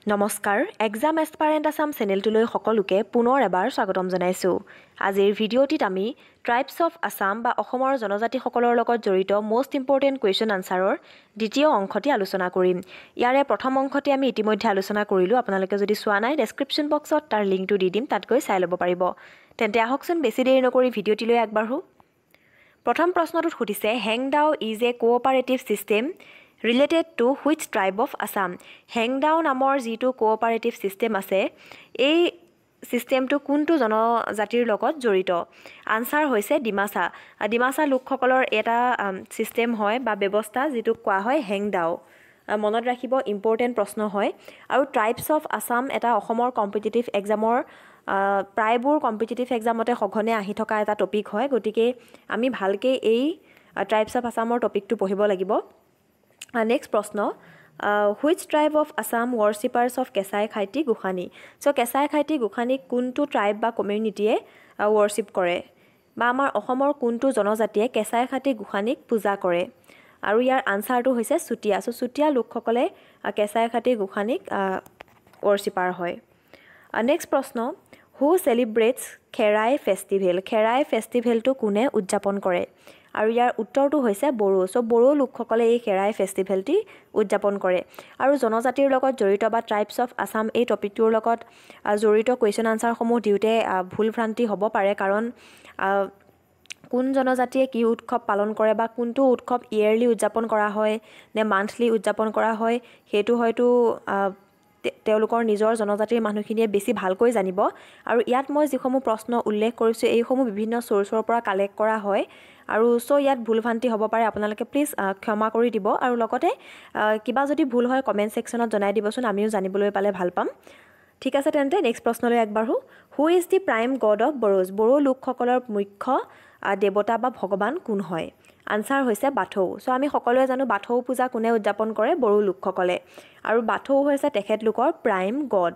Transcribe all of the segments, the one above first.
নমস্কাৰ এক্সাম এস্পাৰেণ্ট আসাম চেনেলটোলৈ সকলোকে পুনৰ এবাৰ স্বাগতম জনাইছোঁ। আজিৰ ভিডিঅ'টিত আমি ট্ৰাইবছ অফ আসাম বা অসমৰ জনজাতিসকলৰ লগত জড়িত মোষ্ট ইম্পৰ্টেণ্ট কুৱেশ্যন আনচাৰৰ দ্বিতীয় অংশটি আলোচনা কৰিম। ইয়াৰে প্ৰথম অংশটি আমি ইতিমধ্যে আলোচনা কৰিলোঁ। আপোনালোকে যদি চোৱা নাই ডেছক্ৰিপশ্যন বক্সত তাৰ লিংকটো দি দিম, তাত গৈ চাই ল'ব পাৰিব। তেন্তে আহকচোন বেছি দেৰি নকৰি ভিডিঅ'টিলৈ আগবাঢ়োঁ। প্ৰথম প্ৰশ্নটোত সুধিছে Hengdao is a cooperative system related to which tribe of Assam. Hengdao নামৰ যিটো কোঅপাৰেটিভ ছিষ্টেম আছে, এই ছিষ্টেমটো কোনটো জনজাতিৰ লগত জড়িত? আনচাৰ হৈছে ডিমাচা। ডিমাচা লোকসকলৰ এটা ছিষ্টেম হয় বা ব্যৱস্থা যিটোক কোৱা হয় হেংদাও। মনত ৰাখিব, ইম্পৰ্টেণ্ট প্ৰশ্ন হয়। আৰু ট্ৰাইবছ অফ আসাম এটা অসমৰ কম্পিটিটিভ এক্সামৰ প্ৰায়বোৰ কম্পিটিটিভ এক্সামতে সঘনে আহি থকা এটা টপিক হয়। গতিকে আমি ভালকৈ এই ট্ৰাইবছ অফ আসামৰ টপিকটো পঢ়িব লাগিব। নেক্সট প্ৰশ্ন, which tribe of Assam worships of Kechai Khaiti গোসানী। চ' কেঁচাই খাইটি গোসানীক কোনটো ট্ৰাইব বা কমিউনিটিয়ে ৱৰ্চিপ কৰে, বা আমাৰ অসমৰ কোনটো জনজাতিয়ে কেঁচাই খাইটি গোসানীক পূজা কৰে? আৰু ইয়াৰ আনচাৰটো হৈছে চুতীয়া। চ' চুতীয়া লোকসকলে কেঁচাই খাইটি গোসানীক ৱৰ্চিপাৰ হয়। নেক্সট প্ৰশ্ন, হু চেলিব্ৰেটছ খেৰাই ফেষ্টিভেল। খেৰাই ফেষ্টিভেলটো কোনে উদযাপন কৰে? আৰু ইয়াৰ উত্তৰটো হৈছে বড়ো। চ' বড়ো লোকসকলে এই খেৰাই ফেষ্টিভেলটি উদযাপন কৰে। আৰু জনজাতিৰ লগত জড়িত বা ট্ৰাইবছ অফ আসাম এই টপিকটোৰ লগত জড়িত কুৱেশ্যন আনচাৰসমূহ দিওঁতে ভুল ভ্ৰান্তি হ'ব পাৰে, কাৰণ কোন জনজাতিয়ে কি উৎসৱ পালন কৰে বা কোনটো উৎসৱ ইয়েৰলি উদযাপন কৰা হয় নে মান্থলি উদযাপন কৰা হয়, সেইটো হয়তো তেওঁলোকৰ নিজৰ জনজাতিৰ মানুহখিনিয়ে বেছি ভালকৈ জানিব। আৰু ইয়াত মই যিসমূহ প্ৰশ্ন উল্লেখ কৰিছোঁ এইসমূহ বিভিন্ন চ'ৰ্চৰ পৰা কালেক্ট কৰা হয়। আৰু চ' ইয়াত ভুল ভ্ৰান্তি হ'ব পাৰে, আপোনালোকে প্লিজ ক্ষমা কৰি দিব। আৰু লগতে কিবা যদি ভুল হয় কমেণ্ট ছেকশ্যনত জনাই দিবচোন, আমিও জানিবলৈ পালে ভাল পাম। ঠিক আছে, তেন্তে নেক্সট প্ৰশ্নলৈ আগবাঢ়োঁ। Who is the prime god of Bodos. Bodo লোকসকলৰ মুখ্য দেৱতা বা ভগৱান কোন হয়? আনচাৰ হৈছে বাথৌ। চ' আমি সকলোৱে জানো বাথৌ পূজা কোনে উদযাপন কৰে? বড়ো লোকসকলে। আৰু বাথৌ হৈছে তেখেতলোকৰ প্ৰাইম গড।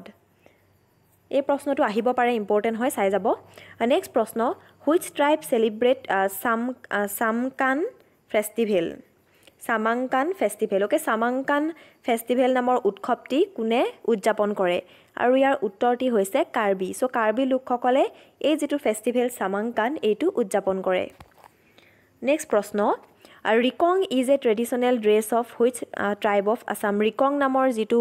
এই প্ৰশ্নটো আহিব পাৰে, ইম্পৰ্টেণ্ট হয়, চাই যাব। নেক্সট প্ৰশ্ন, which tribe celebrate Chomangkan festival. Chomangkan festival. Okay, Chomangkan festival নামৰ উৎসৱটি কোনে উদযাপন কৰে? আৰু ইয়াৰ উত্তৰটি হৈছে কাৰ্বি। চ' কাৰ্বি লোকসকলে এই যিটো ফেষ্টিভেল চামাংকান এইটো উদযাপন কৰে। নেক্সট প্ৰশ্ন, Rikong is a traditional dress of which tribe of Assam. Rikong নামৰ যিটো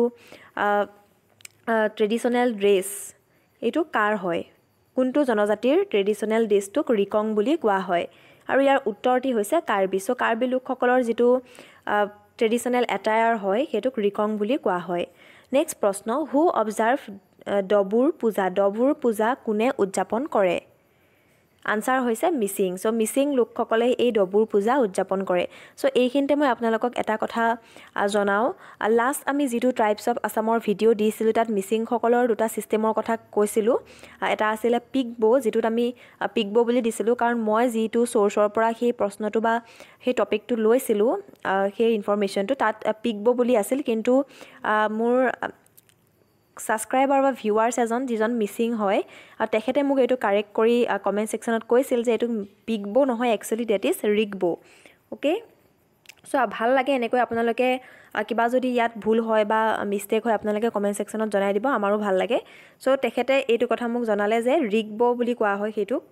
ট্ৰেডিশ্যনেল ড্ৰেছ এইটো কাৰ হয়? কোনটো জনজাতিৰ ট্ৰেডিশ্যনেল ড্ৰেছটোক ৰিকং বুলি কোৱা হয়? আৰু ইয়াৰ উত্তৰটি হৈছে কাৰ্বি। চ' কাৰ্বি লোকসকলৰ যিটো ট্ৰেডিশ্যনেল এটায়াৰ হয় সেইটোক ৰিকং বুলি কোৱা হয়। নেক্সট প্ৰশ্ন, হু অবজাৰ্ভ ডবুৰ পূজা। ডবুৰ পূজা কোনে উদযাপন কৰে? আনচাৰ হৈছে মিচিং। চ' মিচিং লোকসকলে এই ডবুৰ পূজা উদযাপন কৰে। চ' এইখিনিতে মই আপোনালোকক এটা কথা জনাওঁ, লাষ্ট আমি যিটো ট্ৰাইবছ অফ আসামৰ ভিডিঅ' দিছিলোঁ তাত মিচিংসকলৰ দুটা ছিষ্টেমৰ কথা কৈছিলোঁ। এটা আছিলে পিকবো, যিটোত আমি পিকবো বুলি দিছিলোঁ, কাৰণ মই যিটো চ'ৰ্চৰ পৰা সেই প্ৰশ্নটো বা সেই টপিকটো লৈছিলোঁ সেই ইনফৰমেশ্যনটো তাত পিকবো বুলি আছিল। কিন্তু মোৰ ছাবস্ক্ৰাইবাৰ বা ভিউৱাৰ্ছ এজন যিজন মিচিং হয়, তেখেতে মোক এইটো কাৰেক্ট কৰি কমেণ্ট ছেকশ্যনত কৈছিল যে এইটো পিকবো নহয়, actually that is Rigbo. Okay, so' ভাল লাগে এনেকৈ আপোনালোকে কিবা যদি ইয়াত ভুল হয় বা মিষ্টেক হয় আপোনালোকে কমেণ্ট ছেকশ্যনত জনাই দিব, আমাৰো ভাল লাগে। চ' তেখেতে এইটো কথা মোক জনালে যে ৰিগবো বুলি কোৱা হয় সেইটোক।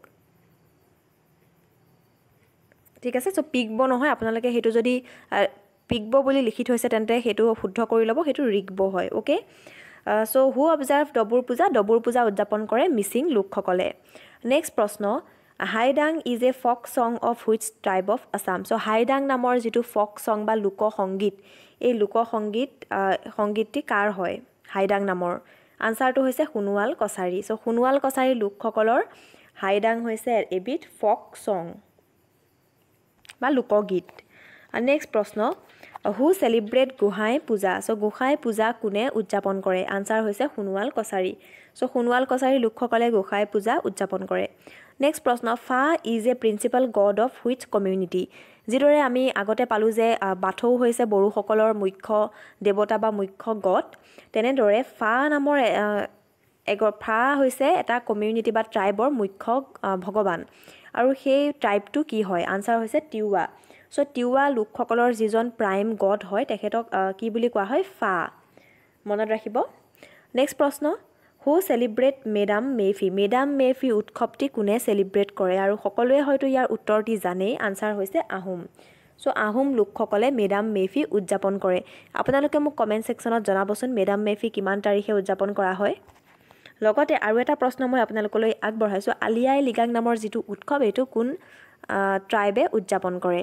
ঠিক আছে, চ' পিকবো নহয়, আপোনালোকে সেইটো যদি পিকবো বুলি লিখি থৈছে তেন্তে সেইটো শুদ্ধ কৰি ল'ব, সেইটো ৰিগবো হয়। অ'কে, চ' হু অবজাৰ্ভ ডবুৰ পূজা। ডবুৰ পূজা উদযাপন কৰে মিচিং লোকসকলে। নেক্সট প্ৰশ্ন, Haidang is a folk song of which tribe of Assam. So' Haidang নামৰ যিটো ফক ছং বা লোকসংগীত, এই লোকসংগীতটি কাৰ হয় হাইডাং নামৰ? আনচাৰটো হৈছে সোণোৱাল কছাৰী। চ' সোণোৱাল কছাৰী লোকসকলৰ হাইডাং হৈছে এবিধ ফক ছং বা লোকগীত। নেক্সট প্ৰশ্ন, হু চেলিব্ৰেট গোহাঁই পূজা। চ' গোসাঁই পূজা কোনে উদযাপন কৰে? আনচাৰ হৈছে সোণোৱাল কছাৰী। চ' সোণোৱাল কছাৰী লোকসকলে গোসাঁই পূজা উদযাপন কৰে। নেক্সট প্ৰশ্ন, Pha is a principal god of which community. যিদৰে আমি আগতে পালোঁ যে বাথৌ হৈছে বড়োসকলৰ মুখ্য দেৱতা বা মুখ্য গড, তেনেদৰে ফা নামৰ ফা হৈছে এটা কমিউনিটি বা ট্ৰাইবৰ মুখ্য ভগৱান। আৰু সেই ট্ৰাইবটো কি হয়? আনচাৰ হৈছে টিৱা। চ' টিৱা লোকসকলৰ যিজন প্ৰাইম গড হয় তেখেতক কি বুলি কোৱা হয়? ফা। মনত ৰাখিব। নেক্সট প্ৰশ্ন হু সেলিব্ৰেট মেডাম মেফি উৎসৱটি কোনে সেলিব্ৰেট কৰে আৰু সকলোৱে হয়তো ইয়াৰ উত্তৰটি জানেই আনসাৰ হৈছে আহোম সো আহোম লোকসকলে মেডাম মেফি উদযাপন কৰে আপোনালোকে মোক কমেন্ট সেকশনত জনাবচোন মেডাম মেফি কিমান তাৰিখে উদযাপন কৰা হয় লগতে আৰু এটা প্ৰশ্ন মই আপোনালোকলৈ আগবঢ়াইছো আলি আই লিগাং নামৰ যেটো উৎসৱ এটো কোন ট্ৰাইবে উদযাপন কৰে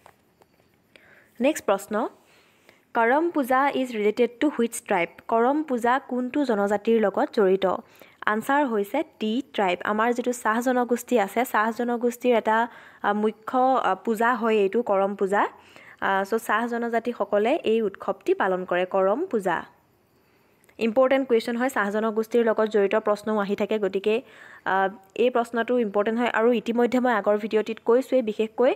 নেক্সট প্ৰশ্ন Karam Puja is related to which tribe Karam Puja কোনটো জনজাতিৰ লগত জড়িত আনসাৰ হৈছে টি ট্ৰাইব আমাৰ যেটো সাহ জনগোষ্ঠী আছে সাহ জনগোষ্ঠীৰ এটা মুখ্য পূজা হয় এটো কৰম পূজা সো সাহ জনজাতি সকলে এই উৎসৱটি পালন কৰে কৰম পূজা ইম্পৰ্টেন্ট কোৱেশ্চন হয় সাহ জনগোষ্ঠীৰ লগত জড়িত প্ৰশ্ন আহি থাকে গতিকে এই প্ৰশ্নটো ইম্পৰ্টেন্ট হয় আৰু ইতিমধ্যে মই আগৰ ভিডিঅ'টিত কৈছোৱে বিশেষকৈ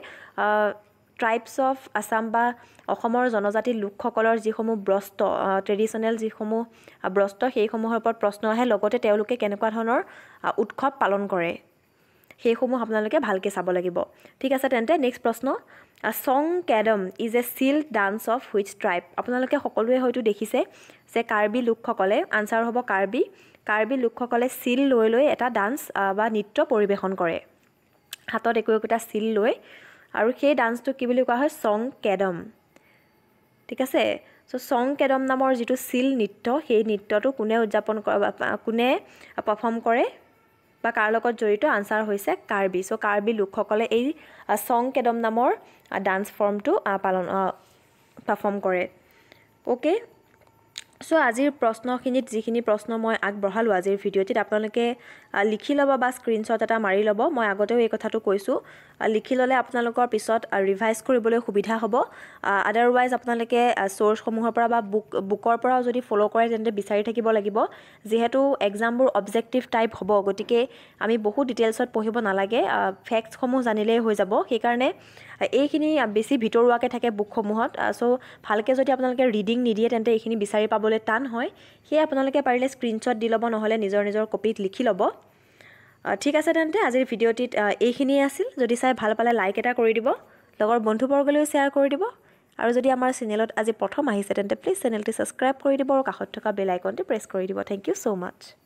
Tribes of Assam বা অসমৰ জনজাতি লোকসকলৰ যিসমূহ ব্ৰষ্ট ট্ৰেডিশনাল যিসমূহ ব্ৰষ্ট সেইসমূহৰ ওপৰত প্ৰশ্ন আহে লগতে তেওঁলোকে কেনেকুৱা ধৰণৰ উৎসৱ পালন কৰে সেইসমূহ আপোনালোকে ভালকে চাব লাগিব ঠিক আছে তেন্তে নেক্সট প্ৰশ্ন Sang Kedam is a silk dance of which tribe আপোনালোকে সকলোৱে হয়তো দেখিছে যে কাৰ্বি লোকসকলে আনসাৰ হ'ব কাৰ্বি লোকসকলে সিল লৈ লৈ এটা ডান্স বা নৃত্য পৰিবেশন কৰে হাতত একোটা সিল লৈ আৰু সেই ডান্সটো কি বুলি কোৱা হয় সং কেডম ঠিক আছে সো সং কেডম নামৰ যেটো সিল নৃত্য সেই নৃত্যটো কোনে উদযাপন কৰে কোনে পাৰফৰ্ম কৰে বা কাৰ লগত জড়িত আনসাৰ হৈছে কাৰ্বি সো কাৰ্বি লোকসকলে এই সং কেডম নামৰ ডান্স ফৰ্মটো পাৰফৰ্ম কৰে ওকে সো আজিৰ প্ৰশ্নখিনিত যিখিনি প্ৰশ্ন মই আগবঢ়ালো আজিৰ ভিডিঅ'টিত আপোনালোকে লিখি ল'ব বা স্ক্ৰিনশ্বট এটা মাৰি ল'ব মই আগতেও এই কথাটো কৈছো লিখি ল'লে আপোনালোকৰ পিছত ৰিভাইজ কৰিবলৈ সুবিধা হ'ব আদাৰৱাইজ আপোনালোকে সোৰ্সসমূহৰ পৰা বা বুকৰ পৰা যদি ফলো কৰে তেন্তে বিচাৰি থাকিব লাগিব যেহেতু এক্সামবোৰ অবজেক্টিভ টাইপ হ'ব গতিকে আমি বহুত ডিটেইলছত পঢ়িব নালাগে ফ্যাক্টছসমূহ জানিলেই হৈ যাব সেই কাৰণে এইখিনি বেছি ভিতৰুৱাকে থাকে বুকসমূহত সো ভালকে যদি আপোনালোকে ৰিডিং নিদিয়ে তেন্তে এইখিনি বিচাৰি পাবলৈ টান হয় সেই আপোনালোকে পাৰিলে স্ক্ৰিনশ্বট দি ল'ব নহলে নিজৰ কপিত লিখি ল'ব ঠিক আছে তেন্তে আজিৰ ভিডিঅ'টিত এইখিনিয়ে আছিল যদি চাই ভাল পালে লাইক এটা কৰি দিব লগৰ বন্ধুবৰ্গলৈ শ্বেয়াৰ কৰি দিব আৰু যদি আমাৰ চেনেলত আজি প্ৰথম আহিছে তেন্তে প্লিজ চেনেলটি সাবস্ক্ৰাইব কৰি দিব আৰু কাষত থকা বেল আইকনটি প্ৰেছ কৰি দিব থ্যাংক ইউ সো মাচ